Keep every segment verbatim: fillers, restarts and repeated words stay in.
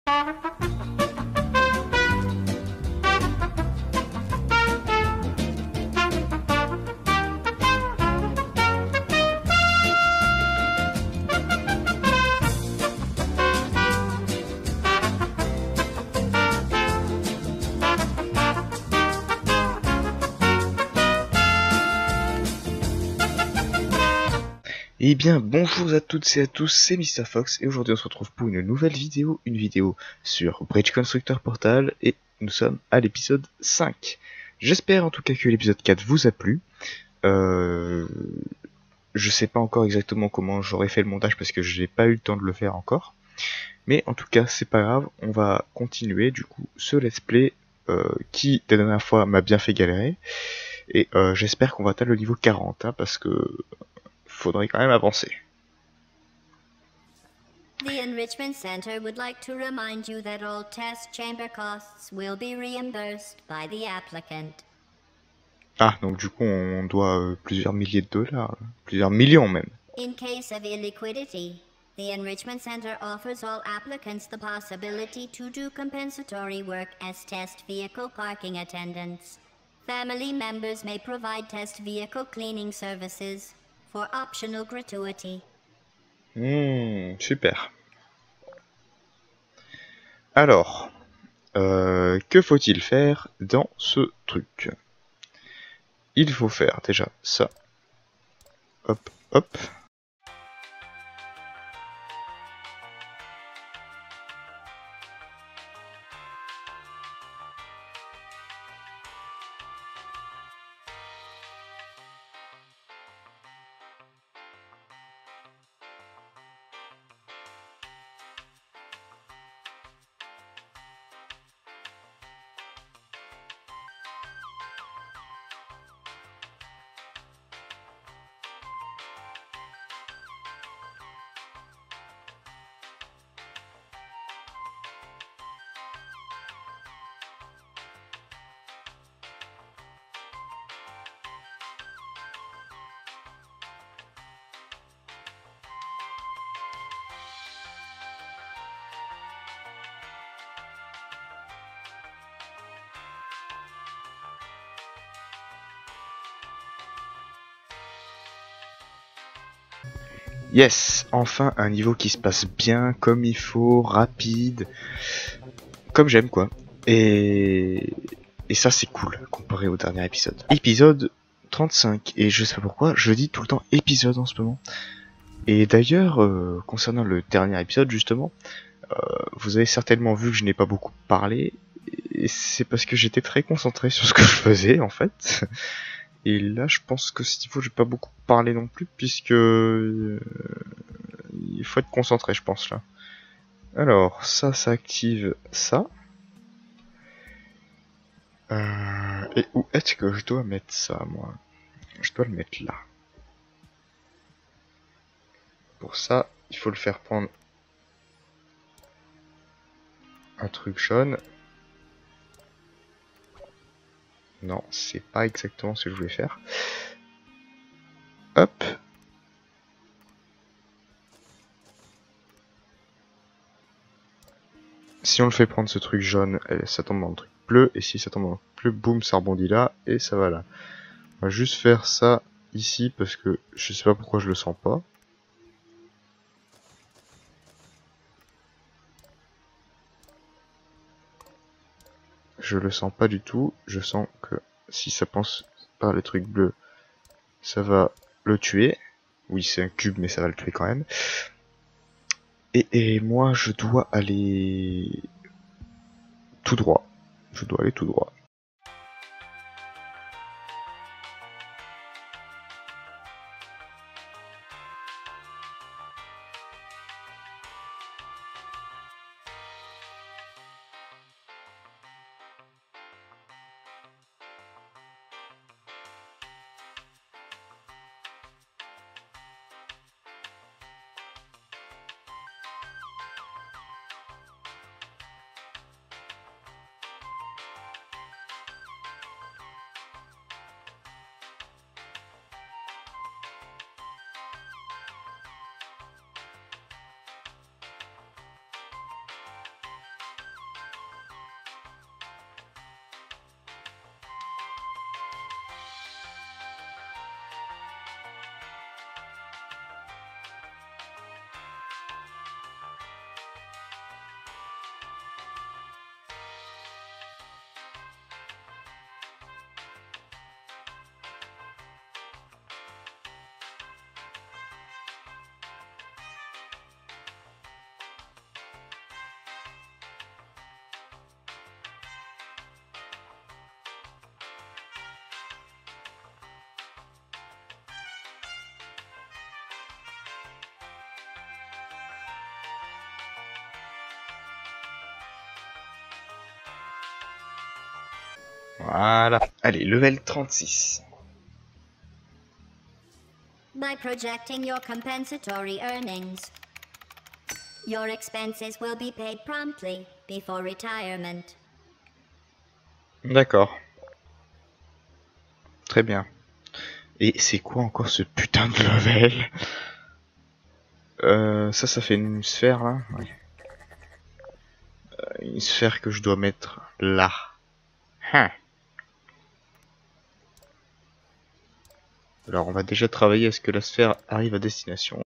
Eh bien bonjour à toutes et à tous, c'est Mister Fox et aujourd'hui on se retrouve pour une nouvelle vidéo, une vidéo sur Bridge Constructor Portal et nous sommes à l'épisode cinq. J'espère en tout cas que l'épisode quatre vous a plu. Euh, je sais pas encore exactement comment j'aurais fait le montage parce que je n'ai pas eu le temps de le faire encore. Mais en tout cas c'est pas grave, on va continuer du coup ce let's play euh, qui la dernière fois m'a bien fait galérer. Et euh, j'espère qu'on va atteindre le niveau quarante hein, parce que faudrait quand même avancer. The Enrichment Center would like to remind you that all test chamber costs will be reimbursed by the applicant. Ah, donc du coup on doit euh, plusieurs milliers de dollars, plusieurs millions même. In case of illiquidity, the Enrichment Center offers all applicants the possibility to do compensatory work as test vehicle parking attendants. Family members may provide test vehicle cleaning services for optional gratuity. Hmm, super. Alors, euh, que faut-il faire dans ce truc? Il faut faire déjà ça. Hop, hop. Yes, enfin un niveau qui se passe bien, comme il faut, rapide, comme j'aime quoi. Et, et ça c'est cool comparé au dernier épisode. Épisode trente-cinq, et je sais pas pourquoi, je dis tout le temps épisode en ce moment. Et d'ailleurs, euh, concernant le dernier épisode justement, euh, vous avez certainement vu que je n'ai pas beaucoup parlé, et c'est parce que j'étais très concentré sur ce que je faisais en fait. Et là, je pense que ce niveau, je vais pas beaucoup parler non plus, puisque euh, il faut être concentré, je pense là. Alors, ça, ça active ça. Euh, et où est-ce que je dois mettre ça, moi? Je dois le mettre là. Pour ça, il faut le faire prendre un truc jaune. Non, c'est pas exactement ce que je voulais faire. Hop. Si on le fait prendre ce truc jaune, ça tombe dans le truc bleu. Et si ça tombe dans le bleu, boum, ça rebondit là. Et ça va là. On va juste faire ça ici parce que je sais pas pourquoi je le sens pas. Je le sens pas du tout. Je sens que si ça pense par les trucs bleus, ça va le tuer. Oui, c'est un cube, mais ça va le tuer quand même. Et, et moi, je dois aller tout droit. Je dois aller tout droit. Voilà. Allez, level trente-six. By projecting your compensatory earnings, your expenses will be paid promptly before retirement. D'accord. Très bien. Et c'est quoi encore ce putain de level? euh, Ça, ça fait une sphère là. Ouais. Euh, une sphère que je dois mettre là. Hein. Alors on va déjà travailler à ce que la sphère arrive à destination.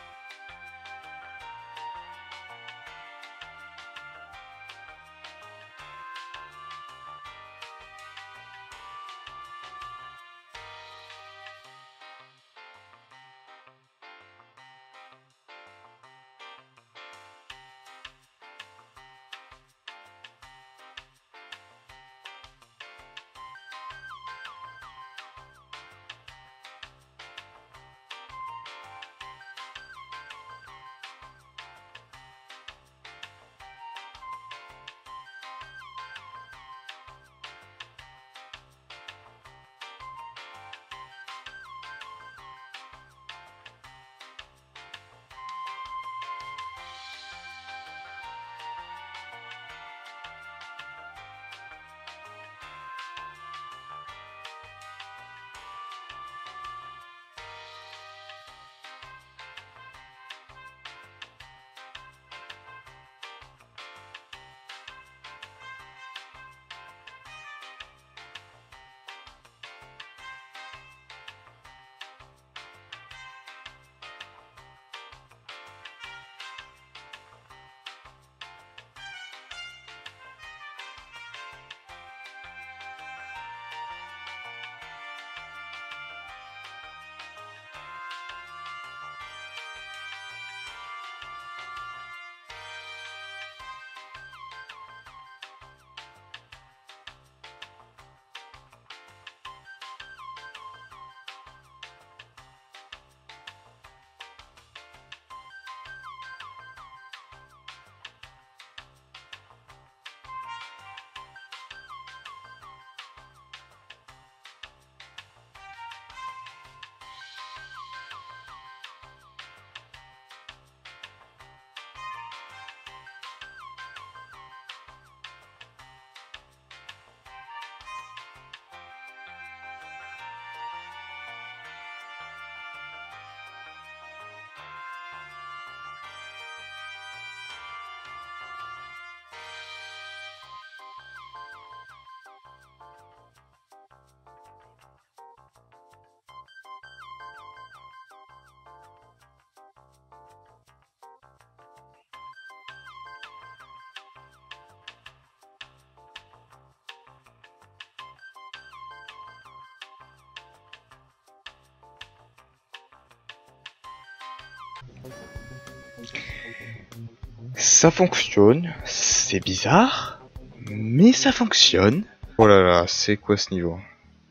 Ça fonctionne, c'est bizarre, mais ça fonctionne. Oh là là, c'est quoi ce niveau?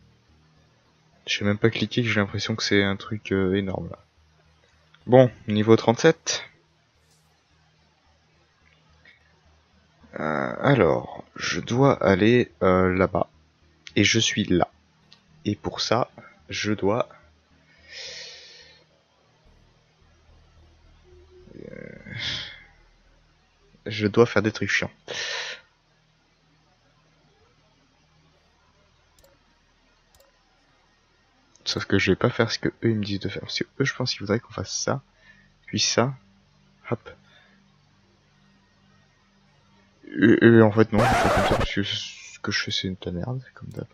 J'ai même pas cliqué, j'ai l'impression que c'est un truc euh, énorme là. Bon, niveau trente-sept. Euh, alors, je dois aller euh, là-bas. Et je suis là. Et pour ça, je dois... Euh, je dois faire des trucs chiants. Sauf que je vais pas faire ce que eux ils me disent de faire. Parce que eux, je pense qu'ils voudraient qu'on fasse ça. Puis ça. Hop. Et, et en fait, non, je fais comme ça parce que ce que je fais, c'est une ta merde, comme d'hab.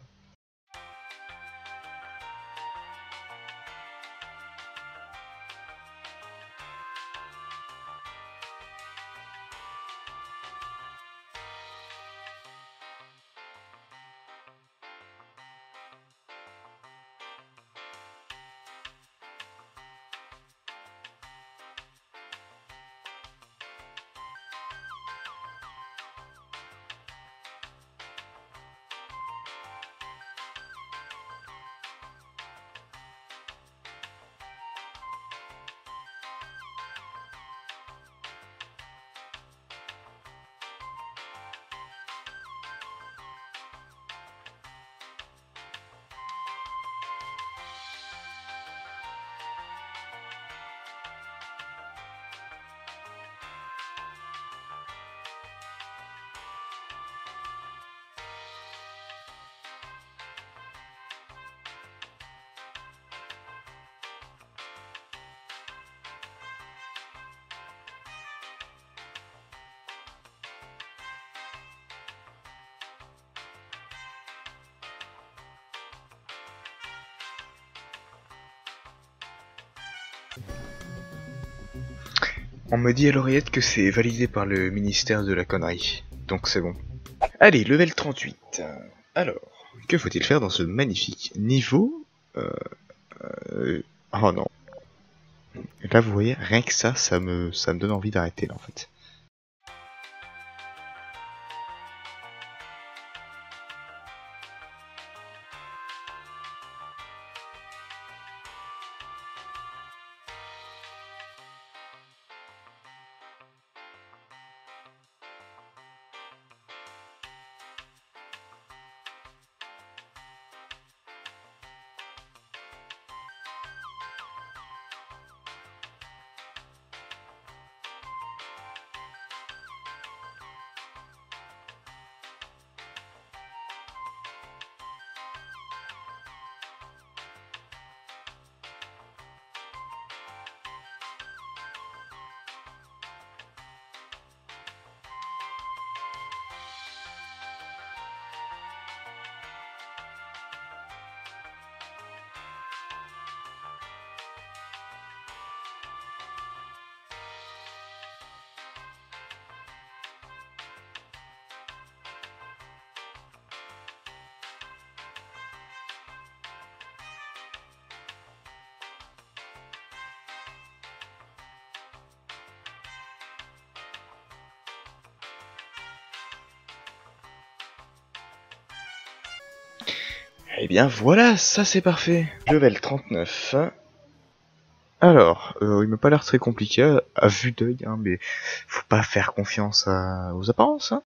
On me dit à l'oreillette que c'est validé par le ministère de la connerie. Donc c'est bon. Allez, level trente-huit. Alors, que faut-il faire dans ce magnifique niveau euh, euh, Oh non. Là vous voyez, rien que ça, ça me, ça me donne envie d'arrêter là en fait. Eh bien voilà, ça c'est parfait. Level trente-neuf. Alors, euh, il m'a pas l'air très compliqué à, à vue d'œil, hein, mais faut pas faire confiance à, aux apparences. Hein.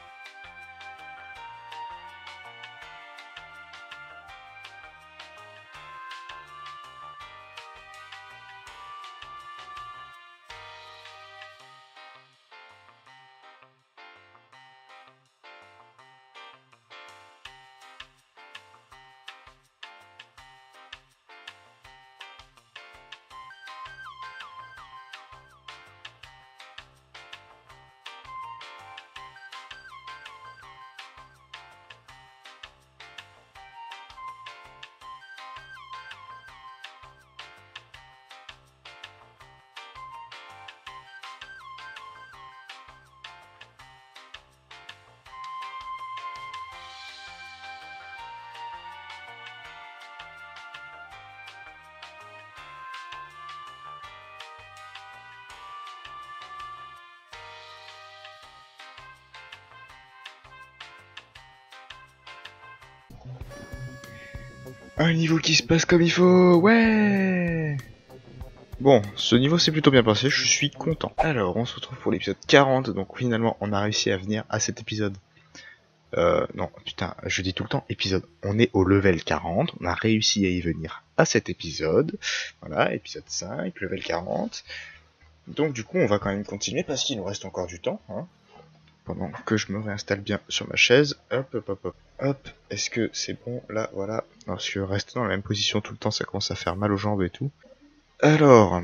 Un niveau qui se passe comme il faut, ouais. Bon, ce niveau s'est plutôt bien passé, je suis content. Alors, on se retrouve pour l'épisode quarante, donc finalement on a réussi à venir à cet épisode. Euh, non, putain, je dis tout le temps épisode. On est au level quarante, on a réussi à y venir à cet épisode. Voilà, épisode cinq, level quarante. Donc du coup, on va quand même continuer parce qu'il nous reste encore du temps, hein. Pendant que je me réinstalle bien sur ma chaise. Hop, hop, hop, hop. Hop, est-ce que c'est bon là, voilà. Parce que rester dans la même position tout le temps, ça commence à faire mal aux jambes et tout. Alors,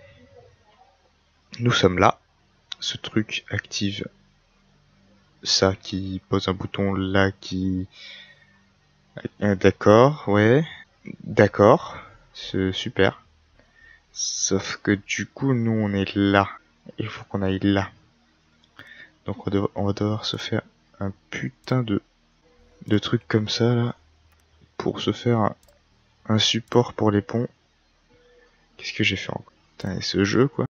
nous sommes là. Ce truc active ça qui pose un bouton là qui... Euh, d'accord, ouais. D'accord, c'est super. Sauf que du coup, nous on est là. Il faut qu'on aille là. Donc on, dev on va devoir se faire un putain de, de truc comme ça là. Pour se faire un, un support pour les ponts. Qu'est-ce que j'ai fait encore? Putain, et ce jeu quoi.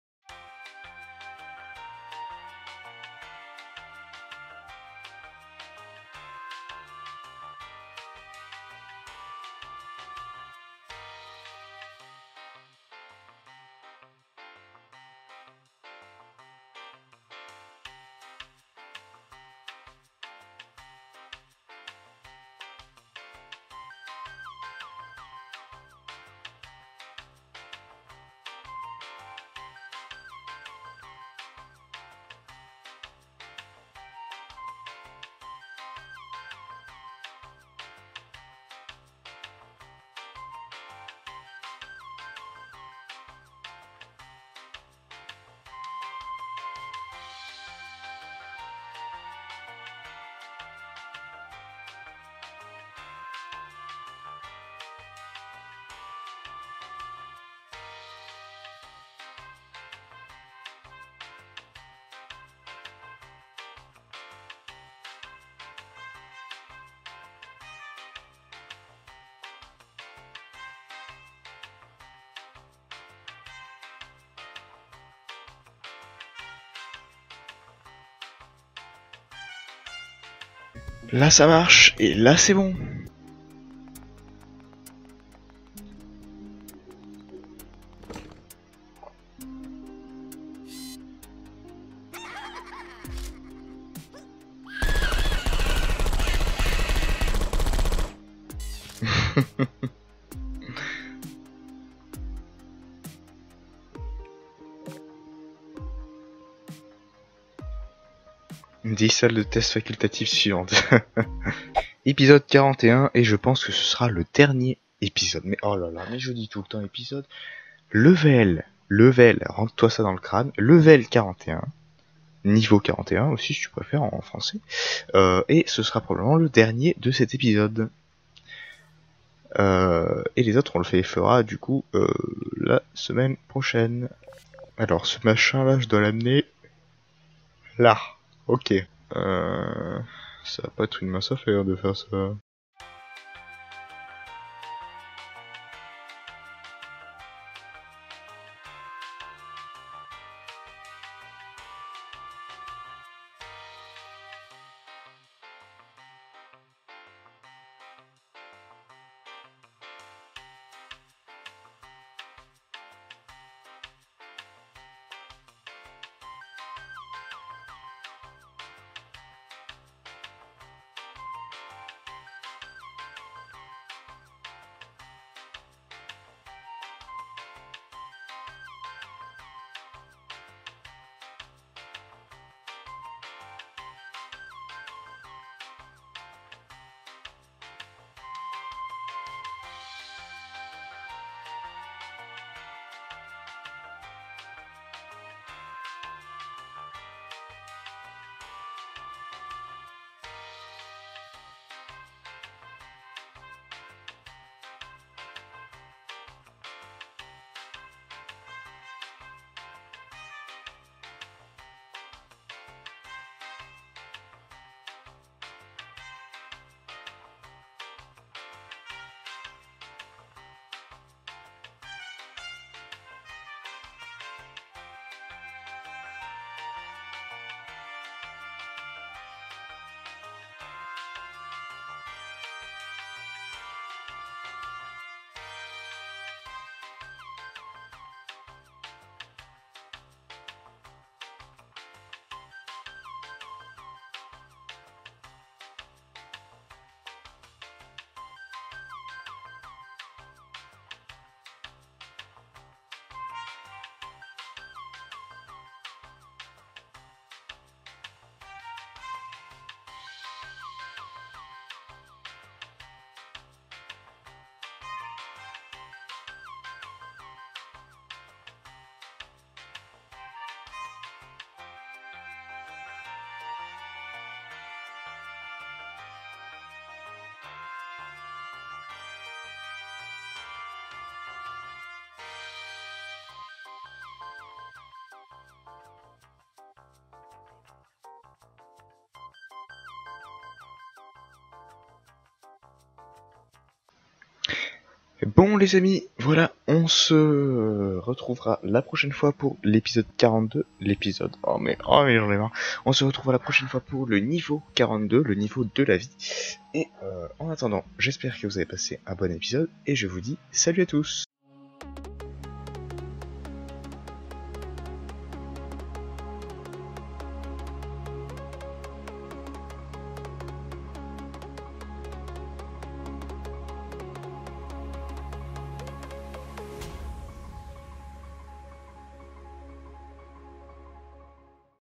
Là ça marche, et là c'est bon. dix salles de test facultatives suivantes. Épisode quarante et un, et je pense que ce sera le dernier épisode. Mais oh là là, mais je dis tout le temps épisode. Level, level, rentre-toi ça dans le crâne. Level quarante et un, niveau quarante et un aussi si tu préfères en français. Euh, et ce sera probablement le dernier de cet épisode. Euh, et les autres on le fait, fera du coup euh, la semaine prochaine. Alors ce machin là, je dois l'amener là. Ok. Euh, ça va pas être une mince affaire de faire ça. Bon les amis, voilà, on se retrouvera la prochaine fois pour l'épisode quarante-deux, l'épisode, oh mais, oh mais j'en ai marre, on se retrouvera la prochaine fois pour le niveau quarante-deux, le niveau de la vie, et euh, en attendant, j'espère que vous avez passé un bon épisode, et je vous dis salut à tous.